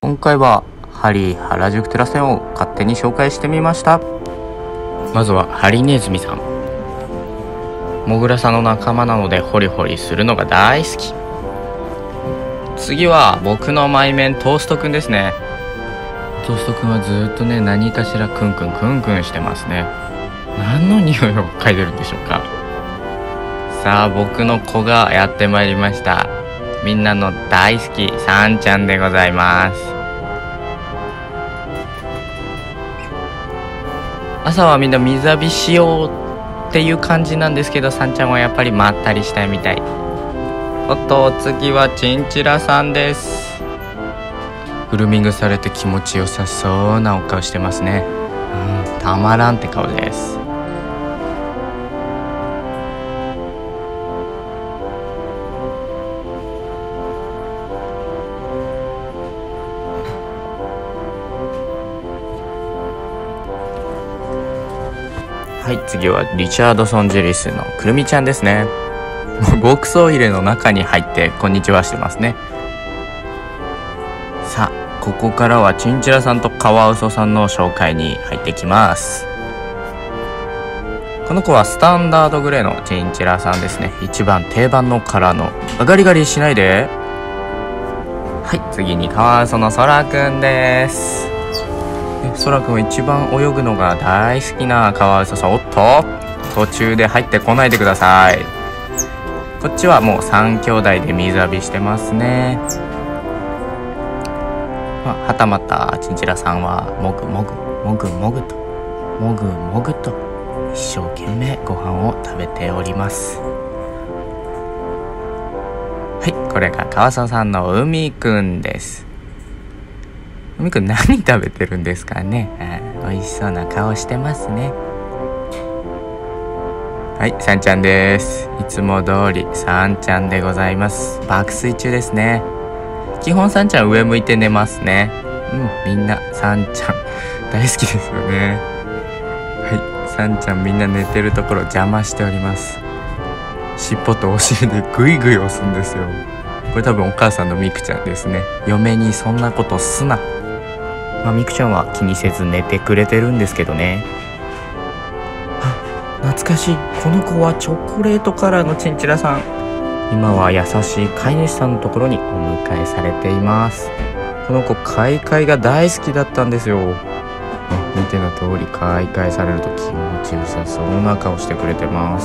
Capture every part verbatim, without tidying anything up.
今回はハリー原宿テラ線を勝手に紹介してみました。まずはハリネズミさん。モグラさんの仲間なのでホリホリするのが大好き。次は僕のマイメントーストくんですね。トーストくんはずっとね何かしらクンクンクンクンしてますね。何の匂いを嗅いでるんでしょうか。さあ僕の子がやってまいりました。みんなの大好きサンちゃんでございます。朝はみんな水浴びしようっていう感じなんですけど、サンちゃんはやっぱりまったりしたいみたい。おっと次はチンチラさんです。グルーミングされて気持ちよさそうなお顔してますね。うん、たまらんって顔です。はい、次はリチャードソン・ジェリスのくるみちゃんですね。牧草入れの中に入ってこんにちはしてますね。さあここからはチンチラさんとカワウソさんの紹介に入ってきます。この子はスタンダードグレーのチンチラさんですね。一番定番のカラーのガリガリしないで。はい、次にカワウソのソラくんです。ソラくんは一番泳ぐのが大好きなカワウソさん。おっと途中で入ってこないでください。こっちはもうさん兄弟で水浴びしてますね。まあ、はたまたチンチラさんはもぐもぐもぐもぐともぐもぐと一生懸命ご飯を食べております。はい、これがカワウソさんの海くんです。海くん何食べてるんですかね。あ、美味しそうな顔してますね。はい、サンちゃんです。いつも通りサンちゃんでございます。爆睡中ですね。基本サンちゃん上向いて寝ますね。うん、みんなサンちゃん大好きですよね。はい、サンちゃんみんな寝てるところ邪魔しております。尻尾とお尻でグイグイ押すんですよ。これ多分お母さんのミクちゃんですね。嫁にそんなことすな。まあ、ミクちゃんは気にせず寝てくれてるんですけどね。あ、懐かしい。この子はチョコレートカラーのチンチラさん。今は優しい飼い主さんのところにお迎えされています。この子飼い替えが大好きだったんですよ。見ての通り飼い替えされると気持ちよさそうな顔してくれてます。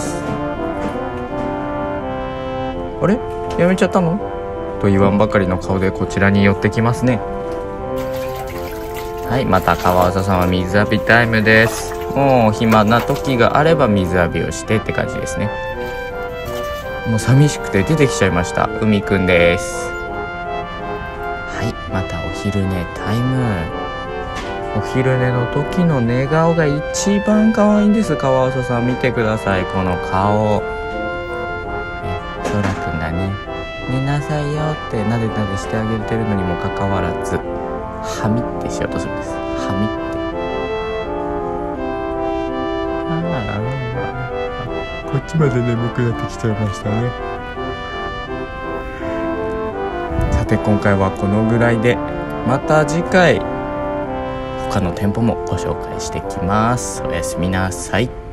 あれ、やめちゃったのと言わんばかりの顔でこちらに寄ってきますね。はい、またカワウソさんは水浴びタイムです。もう暇な時があれば水浴びをしてって感じですね。もう寂しくて出てきちゃいました。海くんです。はい、またお昼寝タイム。お昼寝の時の寝顔が一番可愛いんです。カワウソさん見てください、この顔。ソラくんがね、寝なさいよってなでなでしてあげてるのにもかかわらずはみってしようとするんです。はみって。こっちまで眠くなってきちゃいましたね。さて今回はこのぐらいで、また次回他の店舗もご紹介してきます。おやすみなさい。